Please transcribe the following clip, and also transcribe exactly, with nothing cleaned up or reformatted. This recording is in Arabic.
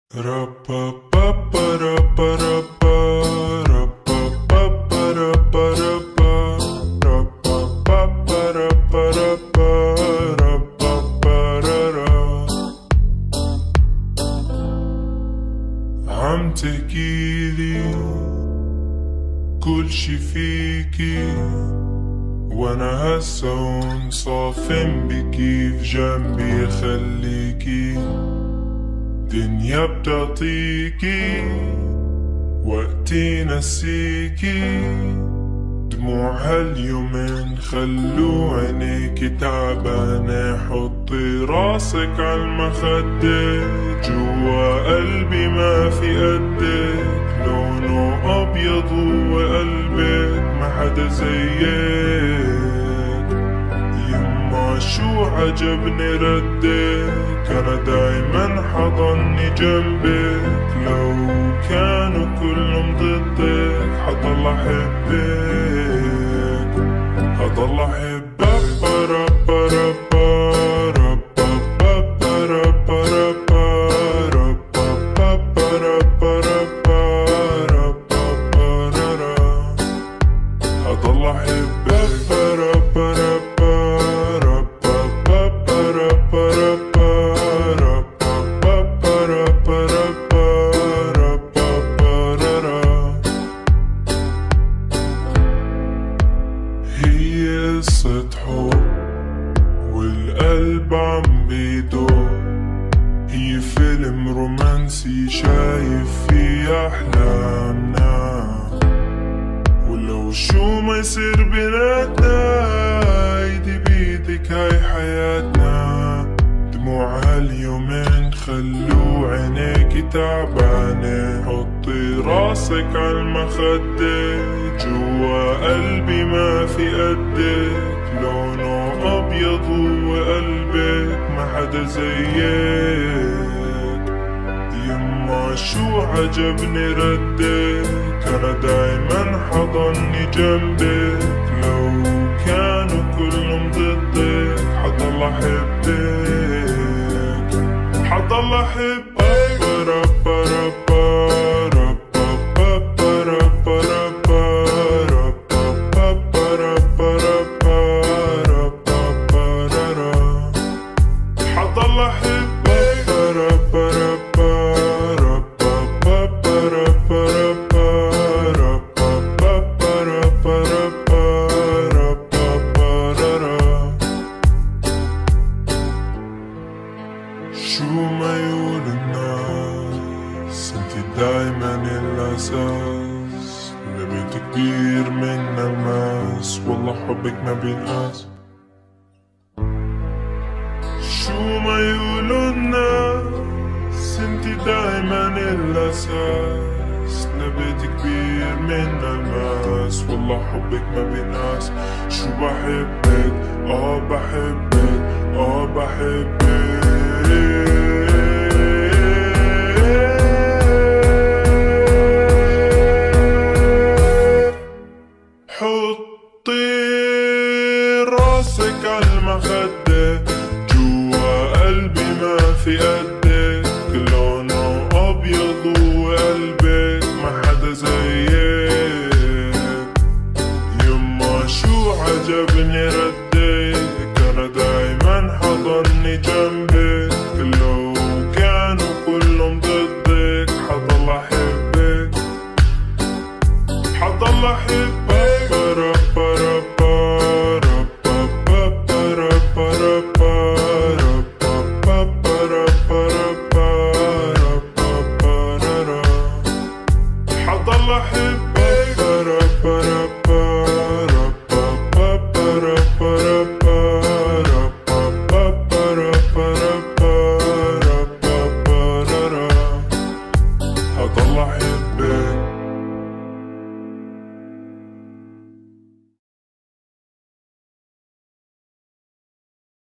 عم تحكيلي كل شي فيكي، وانا هسا هون صافن بكيف جنبي خليكي. دنيا بتعطيكي وقتي نسيكي، دموع هاليومين خلو عينيكي تعبانة. حطي راسك عالمخدة، جوا قلبي ما في قدك. لونه أبيض وقلبك ما حدا زيك. يما شو عجبني ردك، أنا دايما حضني جنبك. لو كانوا كلهم ضدك حضل أحبك، حضل أحبك. حضل هي قصة حب والقلب عم بيدور، هي فيلم رومانسي شايف فيه أحلامنا. ولو شو ما يصير بيناتنا، ايدي بيدك هاي حياتنا. دموع هاليومين خلو عينيكي تعبانة. حطي راسك عالمخدة، جوا قلبي ما في قدك. لونه أبيض وقلبك ما حدا زيك. يما شو عجبني ردك، أنا دايما حضني جنبك. لو كانوا كلهم ضدك حضل أحبك، حضل أحبك. شو ما يقول الناس، انتي دايما الأساس. لبيت كبير من الماس، والله حبك ما بينقاس. شو ما يقولوا الناس، انتي دايما الأساس. لبيت كبير من الماس، والله حبك ما بينقاس. شو بحبك، اه بحبك، اه بحبك. حطي راسك عالمخدة، جوا قلبي ما في قدك. لونه أبيض وقلبك ما حدا زيك. يما شو عجبني ردك، أنا دايما حضني جنبك. لو كانوا كلهم ضدك حضل أحبك، حضل أحبك. حضل أحبك.